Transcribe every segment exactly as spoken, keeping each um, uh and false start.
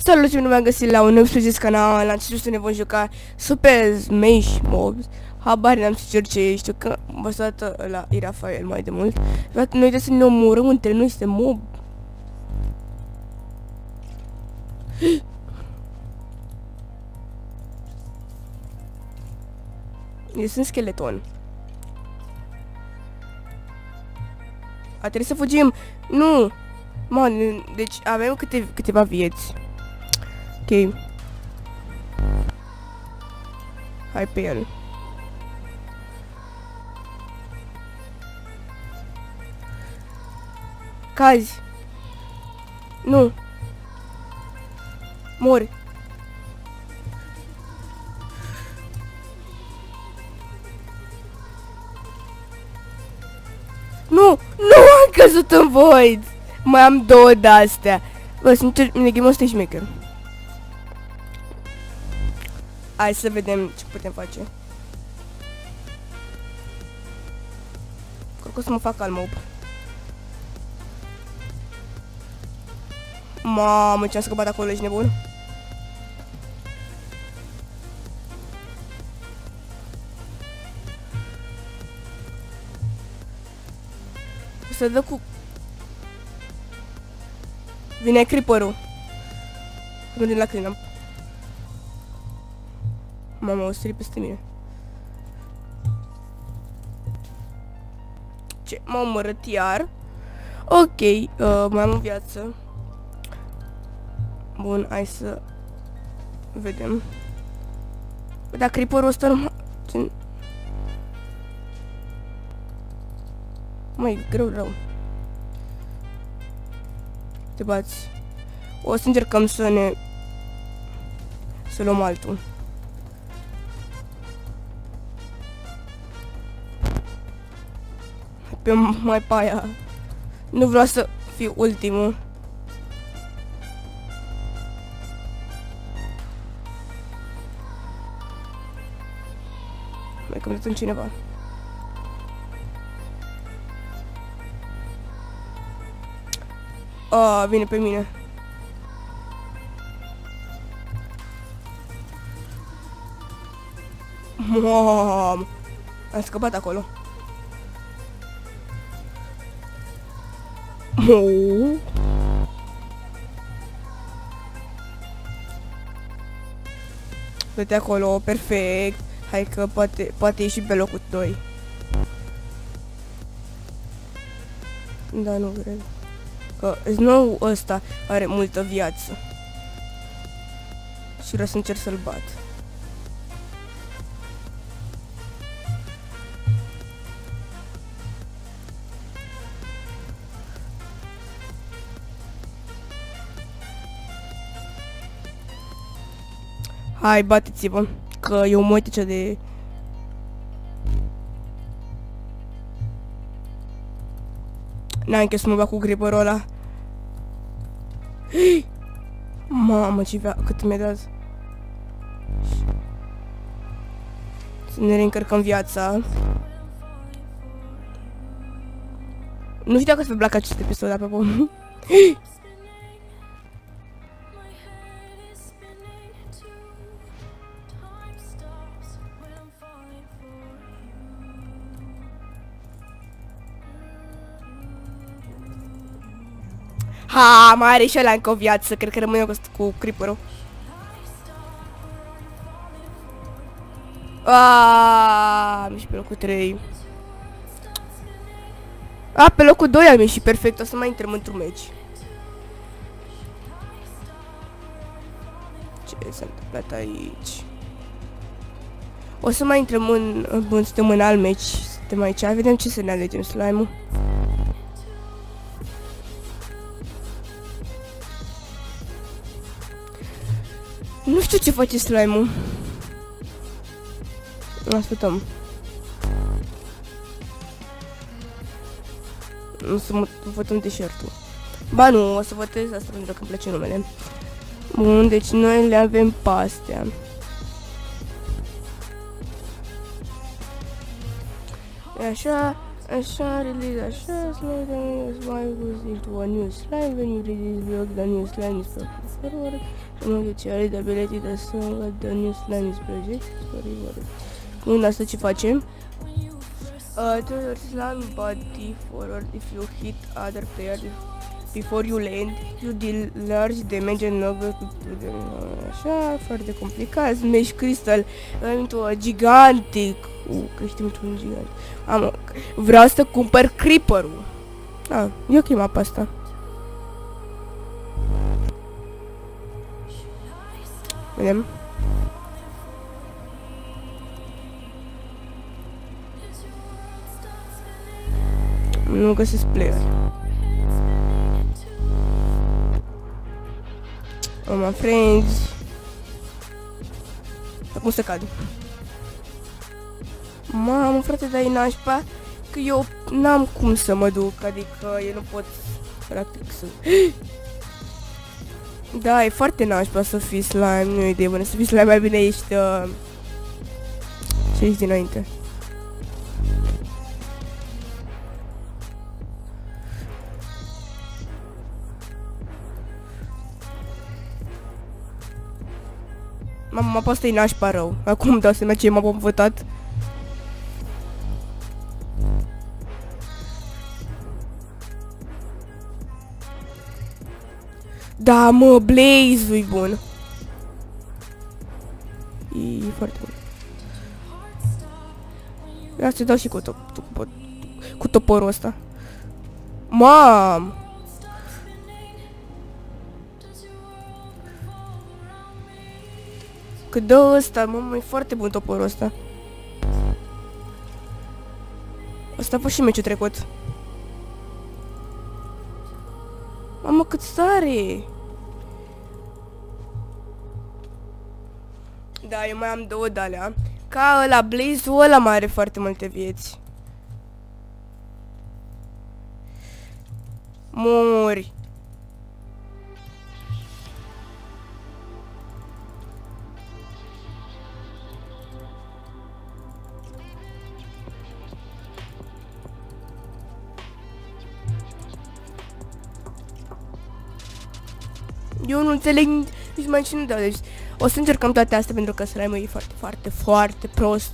Salut, bine v-am găsit la un nou episod de canal. Am cerut să ne vom juca Super Smash Mobs. Habar n-am să cer ce e, știu că m-a stat la Irafael mai de mult. Noi trebuie să ne omorăm între noi, suntem mob. Eu sunt skeleton. A trebuit să fugim. Nu! Man, deci avem câte, câteva vieți. Ok. Hai pe el. Cazi. Nu. Mori. Nu! Nu am căzut în void! Mai am două de-astea. Bă, sincer, minigame-ul ăsta e șmecher. Hai să vedem ce putem face. Cred că o să mă fac al mob. Mamă, ce-am scăpat acolo, ești nebun? O să dă cu... Vine creeper-ul. Mergem la clean-up. Mama, o sări peste mine. Ce? M-a omorât iar. Ok, uh, mai am o viață. Bun, hai să vedem. Dar creeper-ul ăsta nu mă... Măi, greu, rău. Te bați. O să încercăm să ne... Să luăm altul. Pe mai pe aia. Nu vreau să fiu ultimul. Mai că în cineva. Ah, vine pe mine. Mam, am scăpat acolo. Oh. Uite acolo, perfect. Hai că poate, poate ieși pe locul doi. Da, nu cred. Că Snow ăsta are multă viață. Și vreau să încerc să-l bat. Hai, bateți-vă, că eu mă uit ce de... N-am închis să mă bag cu creeper-ul ăla. Mamă, ce vea, cât mi-a dat. Să ne reîncărcăm viața. Nu știu dacă să plac acest episod, dar pe bun. Ha, mai are și ăla încă o viață, cred că rămâne cu, cu creeper-ul. Aaaa, am ieșit pe locul trei. A, pe locul doi am ieșit, perfect, o să mai intrăm într-un meci. Ce s-a întâmplat aici? O să mai intrăm în... Bun, suntem în alt meci, suntem aici, vedem ce să ne alegem, slime-ul. Nu știu ce face slime-ul. Ascultăm. Nu să votăm t-shirt-ul. Ba nu, o să votez asta pentru că îmi place numele. Bun, deci noi le avem pe astea. Așa, așa, release așa, slide and use my goes into a new slide. When you release block, the new slide is forward. Someone to carry the ability to sing the new slime is project. Sorry, what is it? Bun, asta ce facem? Uh, throw your slime body forward if you hit other players before you land. You deal large damage and number to them. Așa, foarte complicat. Smash Crystal. Am o gigantic. Uh, crește un gigant. Am, vreau să cumpăr Creeper-ul. Ah, e ok mapa asta. Vedem. Nu găsesc player. Oh, my friends. Acum să cad. Mamă, frate, dai nașpa că eu n-am cum să mă duc, adică eu nu pot practic să... Da, e foarte nașpa să fii slime, nu e idee bună, să fii slime mai bine ești... Uh... ce ești dinainte? Mama, mapa asta e nașpa rău. Acum dau seama ce m-am votat. Da, mă, Blaze-ul e bun. E foarte bun. Ia să dau și cu, top, cu, cu toporul ăsta. Mam! Că dă ăsta, mă, e foarte bun toporul ăsta. Ăsta a fost și meciul trecut. Mamă, cât sare! Da, eu mai am două de-alea. Ca ăla, Blaze-ul ăla mai are foarte multe vieți. Mori. Eu nu înțeleg nici mai ce nu dau, deci o să încercăm toate astea pentru că slime-ul e foarte, foarte, foarte prost.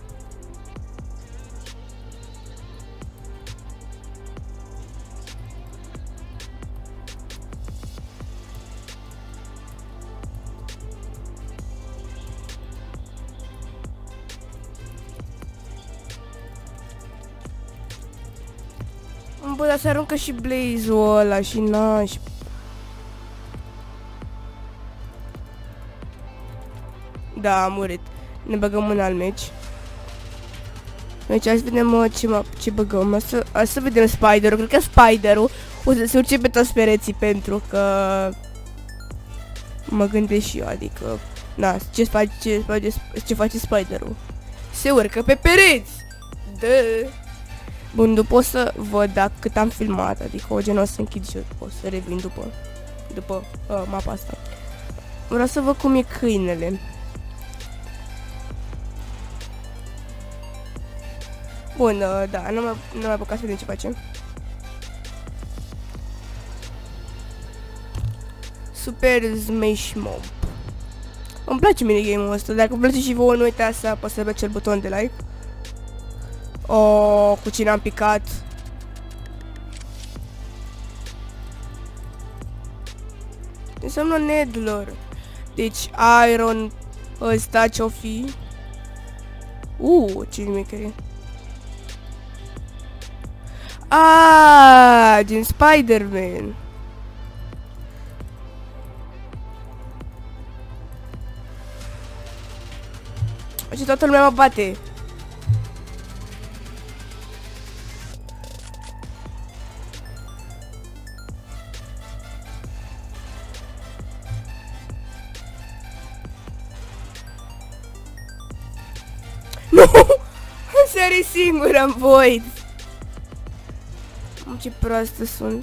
Bă, dar se aruncă și Blaze-ul ăla și naș. Da, am murit. Ne băgăm în alt meci. Deci hai să vedem uh, ce, ce băgăm. Hai să, hai să vedem Spider-ul. Cred că Spider-ul o să se urce pe toți pereții pentru că mă gândesc și eu, adică na, ce face, ce face, ce face Spider-ul? Se urcă pe pereți! Dă! Bun, după o să văd dacă cât am filmat, adică o gen o să închid și eu, o să revin după, după uh, mapa asta. Vreau să văd cum e câinele. Bun, uh, da, nu mai, nu mai apucat să vedem ce facem. Super Smash Mob. Îmi place minigame-ul ăsta, dacă vă place și vouă, nu uitați să apăsați pe acel buton de like. Oh, cu cine am picat. Înseamnă Nedlor. Deci Iron ăsta ce-o fi. Uh, ce nimicherie. Ah, din Spider-Man. Și toată lumea mă bate. Nu! Sări singur în void. Ce proastă sunt.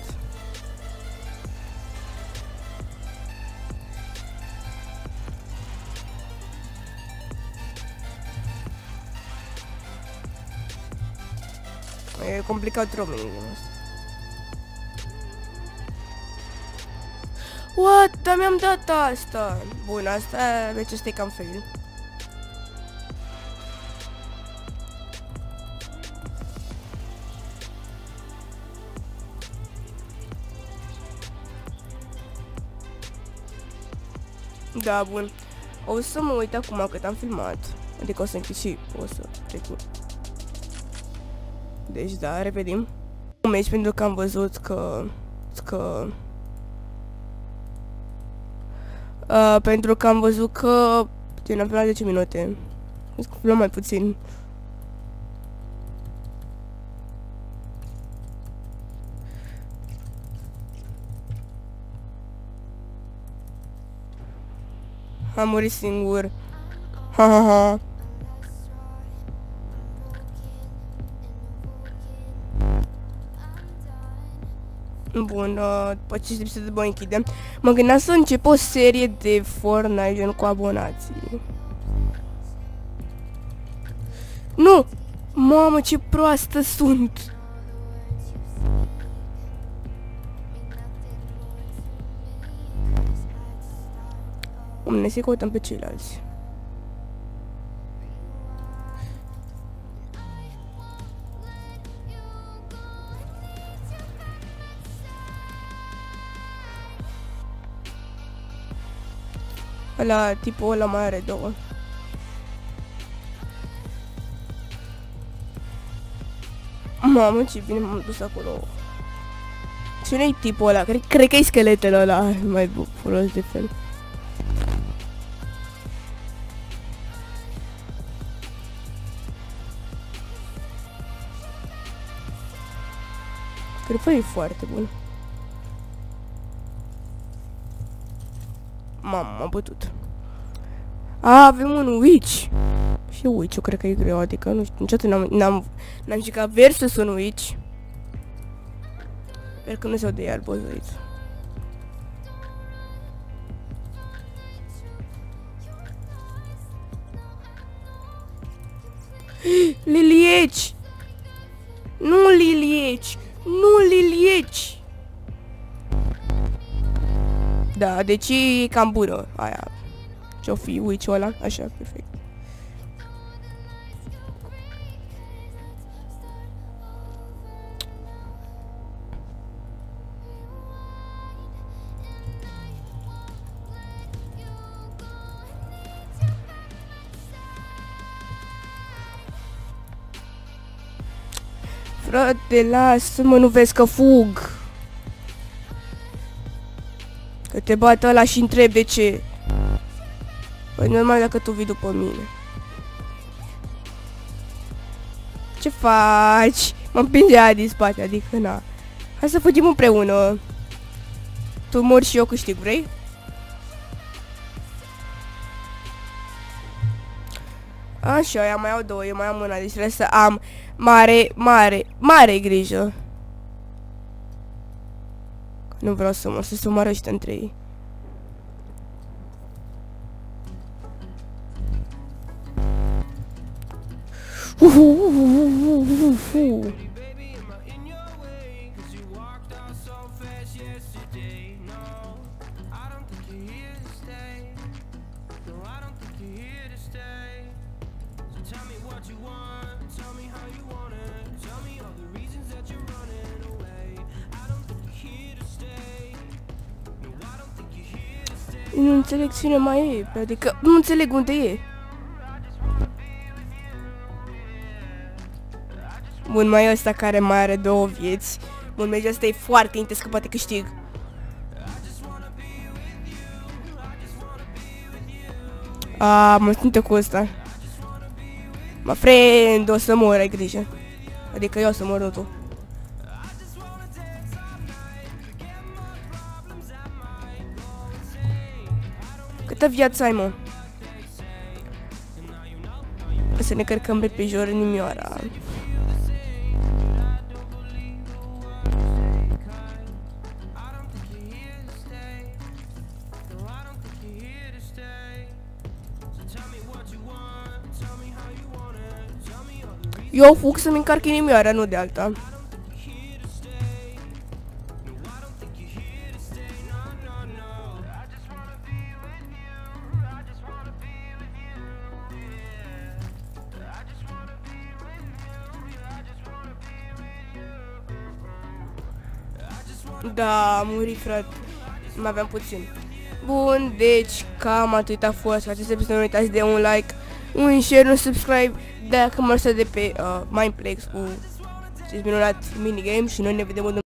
E complicat românii din asta. What? Dar mi-am dat asta. Bun, asta, deci ăsta e cam fail. Da, bun. O să mă uit acum cât am filmat. Adică o să închid și o să trecut. Deci da, revenim. Aici pentru că am văzut că... că... Uh, pentru că am văzut că... Gen, am filmat zece minute. Zic că filmăm mai puțin. Am murit singur. Ha ha ha. Bun, uh, după ce lipsă de bani închidem. Mă gândeam să încep o serie de Fortnite gen cu abonații. Nu! Mamă, ce proastă sunt! Omne, să-i căutăm pe ceilalți. Ăla, tipul ăla mai are două. Mamă, ce bine m-am dus acolo. Cine-i tipul ăla? Cred, cred că e scheletele ăla mai folos de fel. Cred că e foarte bun. Mamă, m-am bătut. A, avem un witch. Și witch, eu cred că e greu, adică nu știu, niciodată n-am n-am jucat versus un witch. Sper că nu se aude iar bozuit. Lilieci! Nu lilieci! Nu lilieci! Da, deci e cam bună aia. Ce-o fi, witch-ul ăla? Așa, perfect. Frate, lasă-mă, nu vezi că fug? Că te bată ăla și întreb de ce. Păi normal dacă tu vii după mine. Ce faci? Mă împinge aia din spate, adică na. Hai să fugim împreună. Tu mori și eu câștig, vrei? Așa, eu mai au două, eu mai am una, deci trebuie să am mare, mare, mare grijă. Nu vreau să mor, să se omoară ăștia între ei. Uhu, uhu, uhu, uhu, uhu. Nu înțeleg cine mai e, adică nu înțeleg unde e. Bun, mai e ăsta care mai are două vieți. Bun, merge, ăsta e foarte intens că poate câștig. A, mă simte cu ăsta. Mă, friend, o să mor, ai grijă. Adică eu o să mor, nu tu. Câtă viață ai, mă? Să ne cărcăm pe jur inimioara. Eu fug să-mi încarc inimioara, nu de alta. Da, am murit, frate. Mai aveam puțin. Bun, deci cam atât a fost acest episod. Nu uitați de un like, un share, un subscribe dacă mă lăsați de pe uh, Mineplex cu acest minunat minigame și noi ne vedem în